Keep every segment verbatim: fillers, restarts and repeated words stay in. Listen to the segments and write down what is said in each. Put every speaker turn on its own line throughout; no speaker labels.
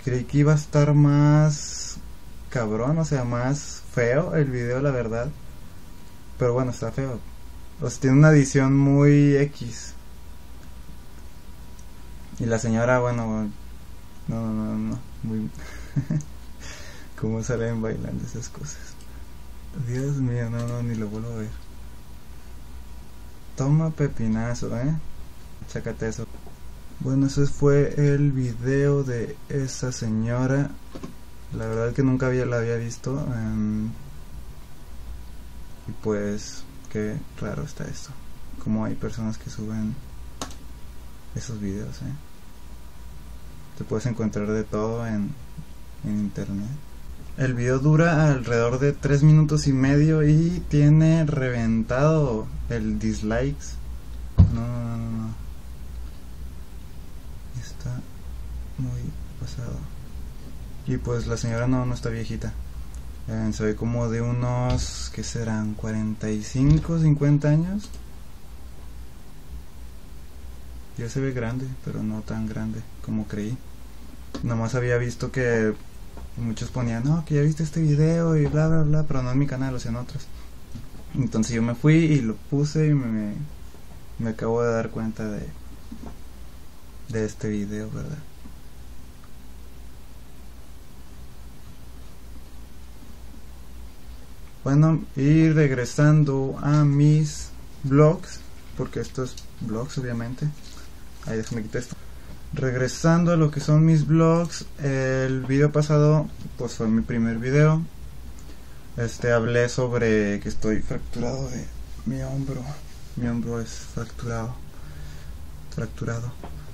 Creí que iba a estar más cabrón, o sea, más feo el video, la verdad. Pero bueno, está feo. O sea, tiene una edición muy X. Y la señora, bueno, no, no, no, no, muy... Cómo salen bailando esas cosas. Dios mío, no, no, ni lo vuelvo a ver. Toma pepinazo, eh. Chácate eso. Bueno, ese fue el video de esa señora. La verdad que nunca había, la había visto. Um, y pues, qué raro está esto. Como hay personas que suben esos videos, eh. Te puedes encontrar de todo en, en internet. El video dura alrededor de tres minutos y medio y tiene reventado el dislikes. No, no, no, no. Está muy pasado. Y pues la señora no, no está viejita. Eh, se ve como de unos, ¿qué serán? cuarenta y cinco, cincuenta años. Ya se ve grande, pero no tan grande como creí. Nomás había visto que muchos ponían, no, que ya viste este video y bla bla bla, pero no en mi canal, o sea en otros. Entonces yo me fui y lo puse y me, me acabo de dar cuenta de, de este video, ¿verdad? Bueno, y regresando a mis vlogs, porque estos vlogs obviamente, ahí déjame quitar esto. Regresando a lo que son mis vlogs, el video pasado pues fue mi primer video. Este hablé sobre que estoy fracturado de mi hombro. Mi hombro es fracturado. Fracturado.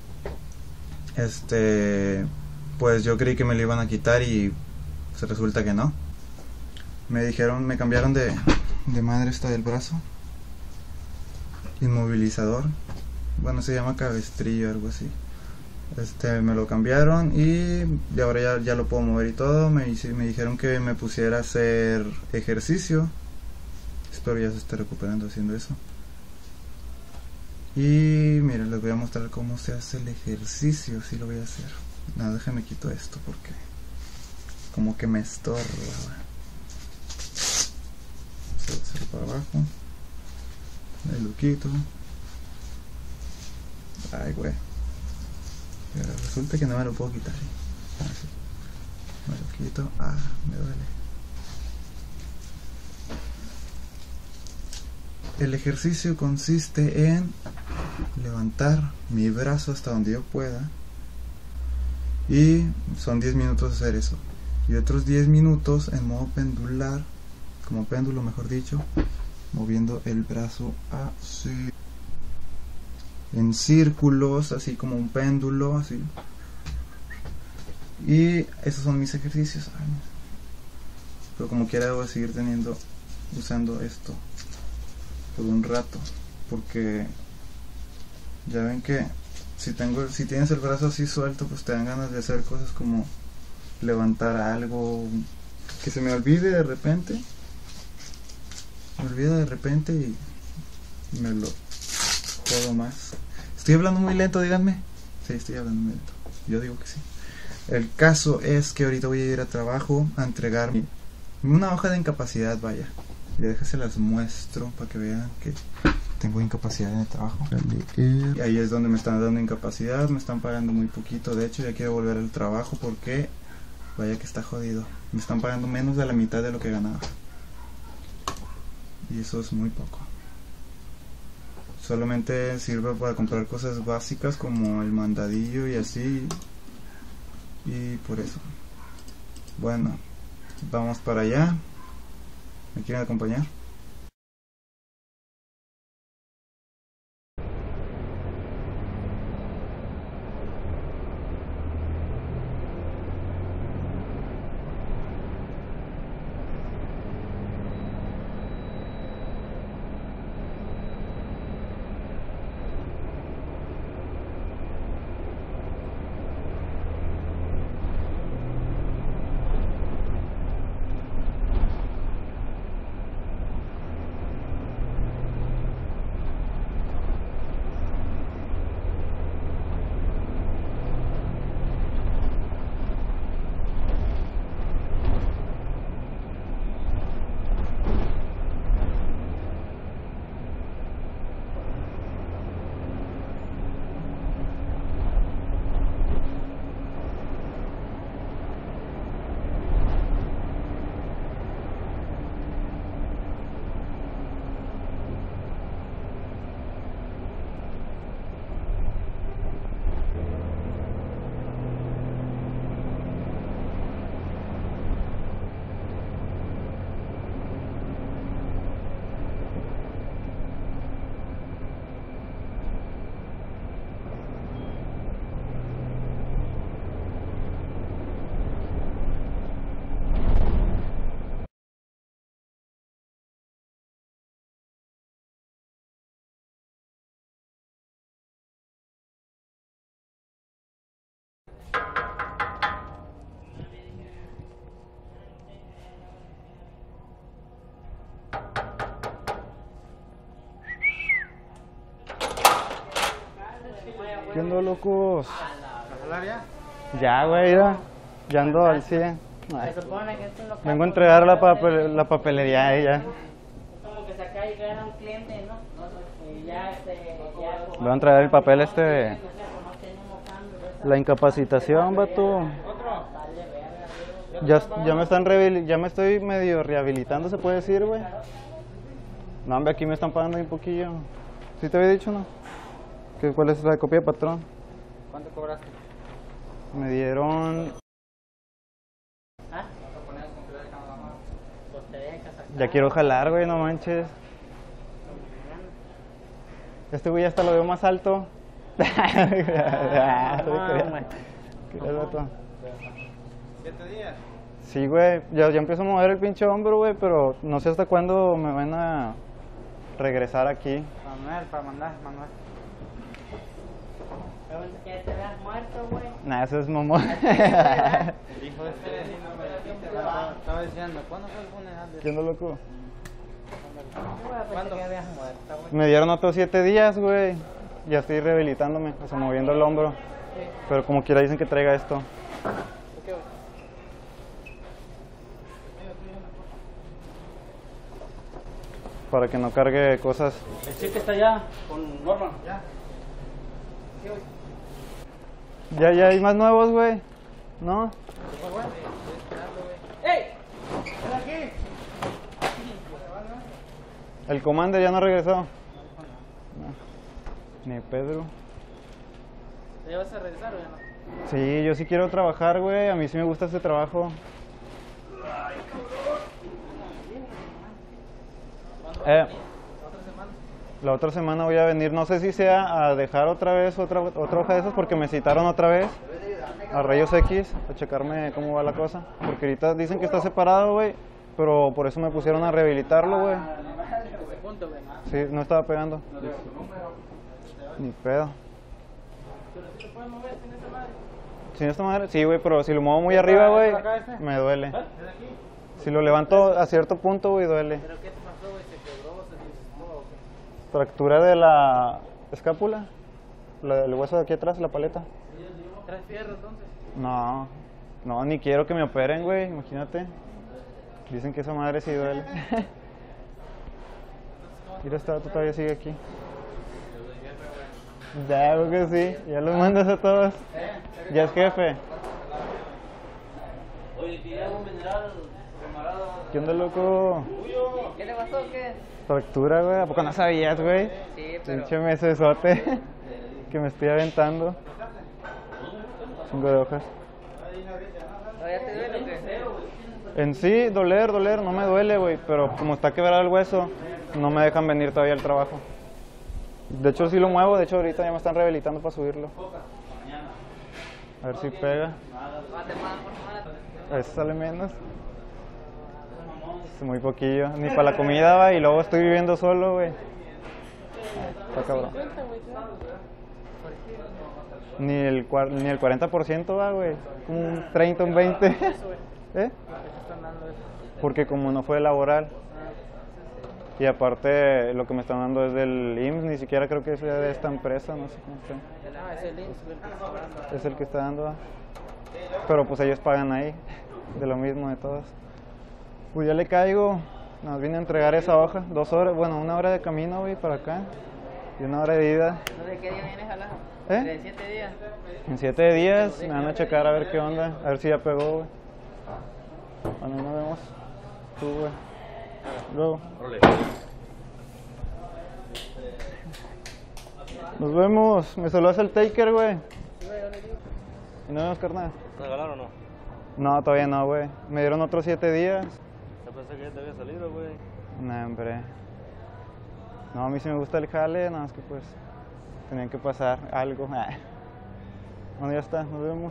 Este, pues yo creí que me lo iban a quitar y pues resulta que no. Me dijeron, me cambiaron de, de madre esta del brazo. Inmovilizador. Bueno, se llama cabestrillo, algo así. Este, me lo cambiaron y, y ahora ya, ya lo puedo mover y todo. Me, me dijeron que me pusiera a hacer ejercicio. Espero ya se esté recuperando haciendo eso. Y miren, les voy a mostrar cómo se hace el ejercicio. Sí lo voy a hacer. No, déjenme quito esto porque como que me estorba. Se va a hacer para abajo. Ahí lo quito. Ay, güey. Pero resulta que no me lo puedo quitar. Así. Me lo quito. Ah, me duele. El ejercicio consiste en levantar mi brazo hasta donde yo pueda. Y son diez minutos hacer eso. Y otros diez minutos en modo pendular. Como péndulo, mejor dicho. Moviendo el brazo así. En círculos, así como un péndulo, así. Y esos son mis ejercicios. Pero como quiera voy a seguir teniendo, usando esto por un rato, porque ya ven que si tengo, si tienes el brazo así suelto, pues te dan ganas de hacer cosas como levantar algo, que se me olvide de repente, me olvida de repente y me lo jodo más. Estoy hablando muy lento, díganme. Sí, estoy hablando muy lento. Yo digo que sí. El caso es que ahorita voy a ir a trabajo a entregar mi, una hoja de incapacidad, vaya. Y déjense las muestro para que vean que tengo incapacidad en el trabajo. Y ahí es donde me están dando incapacidad, me están pagando muy poquito. De hecho ya quiero volver al trabajo porque vaya que está jodido. Me están pagando menos de la mitad de lo que ganaba. Y eso es muy poco. Solamente sirve para comprar cosas básicas como el mandadillo y así. Y por eso. Bueno, vamos para allá. ¿Me quieren acompañar? ¿Qué onda, locos?
¿Vas a hablar ya?
Ya, güey, ya, ya ando al cien. Ay.
Se supone que esto es lo que
Vengo a entregar la, papel, la papelería a ella.
como que se acaba de llegar a un cliente, ¿no? Y ya, este, ya...
Le voy a entregar el papel este de la incapacitación, vato. Ya, ya me están rehabil- ya me estoy medio rehabilitando, se puede decir, güey. No, hombre, aquí me están pagando un poquillo. ¿Sí te había dicho, no? ¿Qué, ¿Cuál es la copia de patrón?
¿Cuánto cobraste?
Me dieron...
¿Ah? Pues te dejas acá.
Ya quiero jalar, güey, no manches. Este güey hasta lo veo más alto. ¿Qué tal, vato?
¿Siete días?
Sí, güey, ya, ya empiezo a mover el pinche hombro, güey, pero no sé hasta cuándo me van a regresar aquí.
Manuel, para mandar, Manuel.
Pero pensé que ya te habías muerto, güey.
Nah, eso es mamón.
El hijo de este no me dijiste, estaba estaba diciendo, ¿cuándo fue el funeral de
¿Qué onda, loco?
Yo pensé que ya habías muerto, güey.
Me dieron otros siete días, güey. Ya estoy rehabilitándome, o sea, moviendo el hombro. Pero como quiera dicen que traiga esto. Para que no cargue cosas.
El chico está allá con Norma. Ya.
Ya, ya hay más nuevos, güey. ¿No?
¡Ey! ¡Ven aquí!
El commander ya no regresó. No. Ni Pedro.
¿Te vas a regresar o ya no?
Sí, yo sí quiero trabajar, güey. A mí sí me gusta este trabajo. Eh, la otra semana voy a venir, no sé si sea a dejar otra vez otra, otra hoja de esas porque me citaron otra vez a Rayos X a checarme cómo va la cosa. Porque ahorita dicen que está separado, güey, pero por eso me pusieron a rehabilitarlo, güey. Sí, no estaba pegando. Ni pedo. ¿Sin esta madre? Sí, güey, pero si lo muevo muy arriba, güey, me duele. Si lo levanto a cierto punto, güey, duele.
¿Pero qué te pasó, güey? ¿Se quebró? ¿Se disparó?
Fractura de la escápula, la, el hueso de aquí atrás, la paleta.
¿Traes fierro entonces?
No, no, ni quiero que me operen, güey, imagínate. Dicen que esa madre sí duele. Mira, esta tú todavía sigue aquí. Ya, creo que sí, ya los mandas a todos. Ya es jefe.
Oye, tiré un mineral, camarada.
¿Qué onda, loco?
¿Qué le pasó? ¿Qué?
Fractura, güey, ¿a poco no sabías, güey?
Sí, pero...
Pinche mesesote que me estoy aventando. Cinco de hojas.
¿Todavía te duele o qué?
En sí, doler, doler, no me duele, güey, pero como está quebrado el hueso, no me dejan venir todavía al trabajo. De hecho, sí lo muevo, de hecho, ahorita ya me están rehabilitando para subirlo. A ver si pega. A veces sale menos. Es muy poquillo, ni para la comida, va, y luego estoy viviendo solo, güey. Está cabrón. Ni el, cuar- ni el cuarenta por ciento va, güey. Como un treinta, un veinte. ¿Eh? Porque como no fue laboral. Y aparte, lo que me están dando es del I M S S, ni siquiera creo que sea de esta empresa, no sé cómo sea.
Ah, es el I M S S, güey, que está dando.
Es el que está dando. ¿va? Pero pues ellos pagan ahí, de lo mismo de todos. Pues ya le caigo. Nos vine a entregar esa hoja. Dos horas, bueno, una hora de camino, güey, para acá. Y una hora de ida.
¿No de qué día vienes a la?
¿Eh?
¿De siete días?
En siete días me van a checar a ver qué onda. A ver si ya pegó, güey. Bueno, nos vemos. Tú, güey. Luego. Nos vemos. Me saludas el Taker, güey. Y nos vemos, carnal.
¿Te regalaron o no?
No, todavía no, güey. Me dieron otros siete días.
Yo pensé que ya te había salido, güey.
No, hombre. No, a mí sí me gusta el jale, nada más que pues tenían que pasar algo. Bueno, ya está, nos vemos.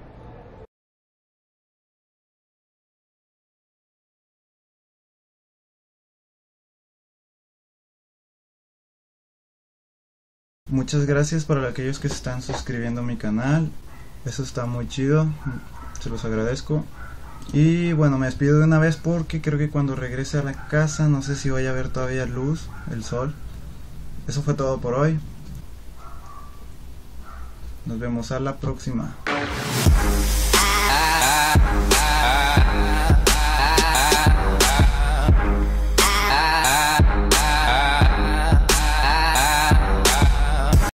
Muchas gracias para aquellos que se están suscribiendo a mi canal. Eso está muy chido. Se los agradezco. Y bueno, me despido de una vez porque creo que cuando regrese a la casa no sé si vaya a haber todavía luz, el sol. Eso fue todo por hoy. Nos vemos a la próxima.
Ah, ah, ah, ah.